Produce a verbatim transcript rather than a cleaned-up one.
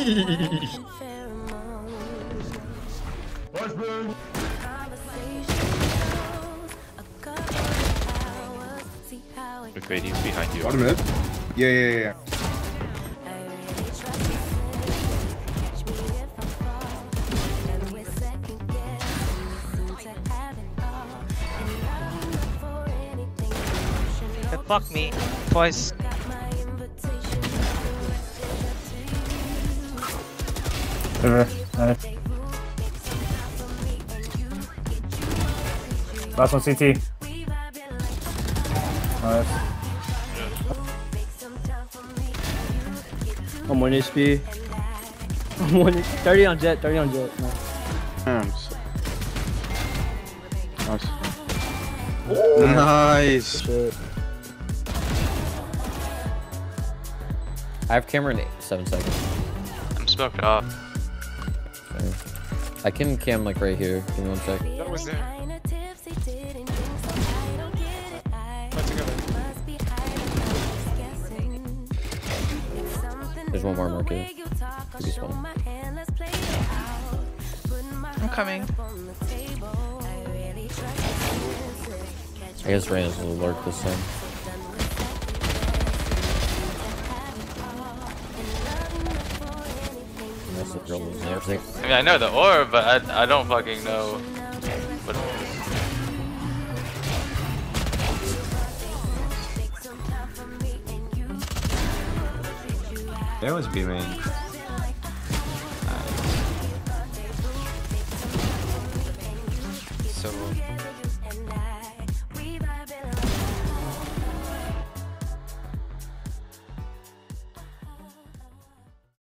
Okay, he's behind you. Bottom mid? Yeah, yeah, yeah. It fucked me twice. River, nice. Last one C T. Nice. I'm one H P. I'm one thirty on jet, thirty on jet. Nice. Nice. Oh, nice. Shit. I have camera in eight, seven seconds. I'm smoked off. Okay. I can cam like right here. Give me one sec. That was there. There's one more market. Could be small. I'm coming. I guess Rain will lurk this time. That's the drill and everything. I mean, I know the orb, but I, I don't fucking know what it is. That was B main.